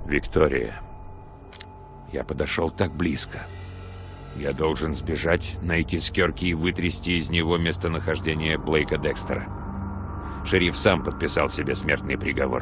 Виктория. Я подошел так близко. Я должен сбежать, найти Скёрки и вытрясти из него местонахождение Блейка Декстера. Шериф сам подписал себе смертный приговор.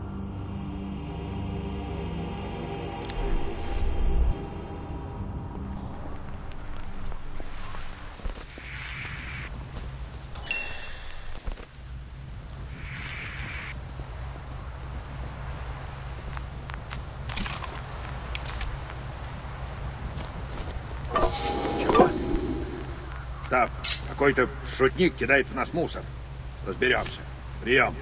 Штаб, какой-то шутник кидает в нас мусор. Разберемся. Прием.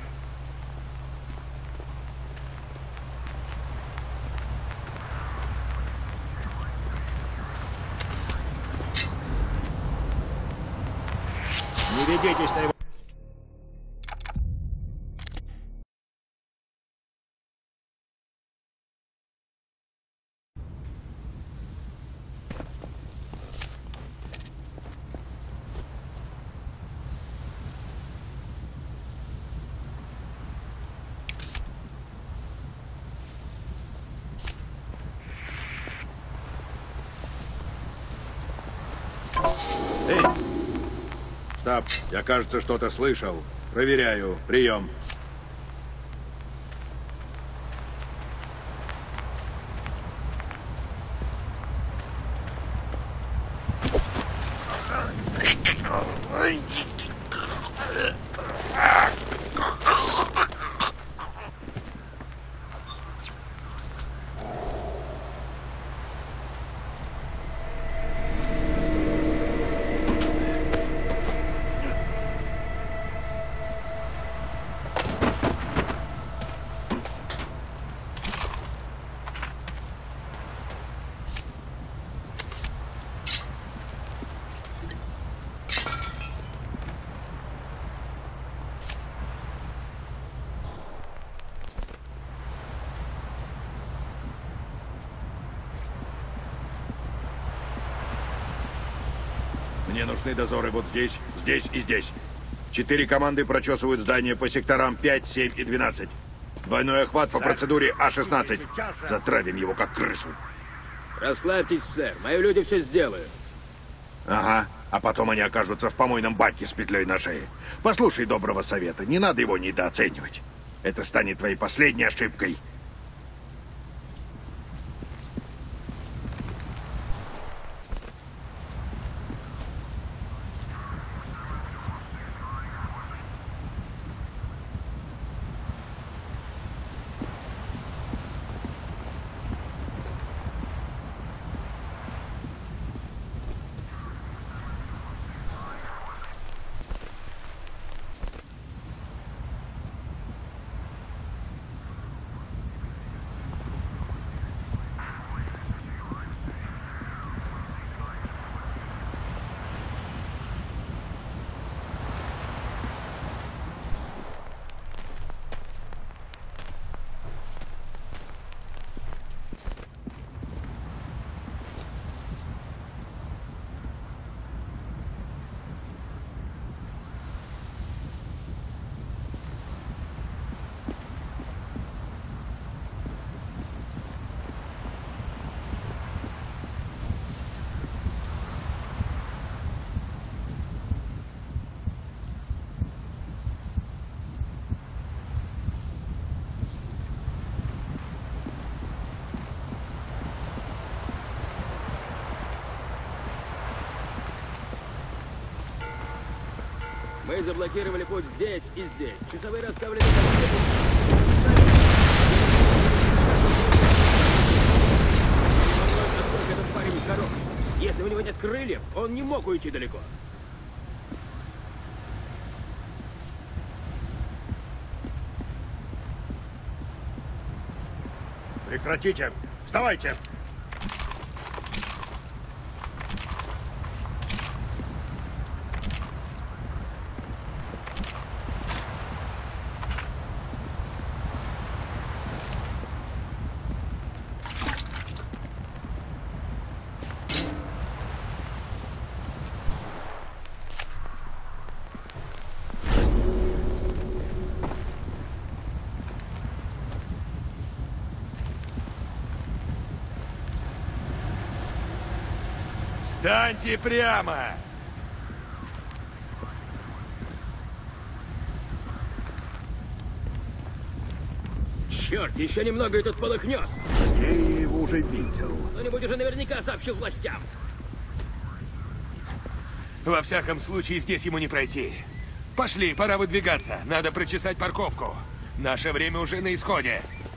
Не ведитесь на его... Эй! Штаб, я, кажется, что-то слышал. Проверяю. Прием. Мне нужны дозоры вот здесь, здесь и здесь. 4 команды прочесывают здание по секторам 5, 7 и 12. Двойной охват по процедуре А-16. Затравим его, как крысу. Расслабьтесь, сэр. Мои люди все сделают. Ага. А потом они окажутся в помойном баке с петлей на шее. Послушай доброго совета. Не надо его недооценивать. Это станет твоей последней ошибкой. Мы заблокировали путь здесь и здесь. Часовые расставлены... Насколько этот парень хорош. Если у него нет крыльев, он не мог уйти далеко. Прекратите! Вставайте! Встаньте прямо! Черт, еще немного и тут полыхнет. Где я его уже видел? Кто-нибудь уже наверняка сообщил властям. Во всяком случае, здесь ему не пройти. Пошли, пора выдвигаться. Надо прочесать парковку. Наше время уже на исходе.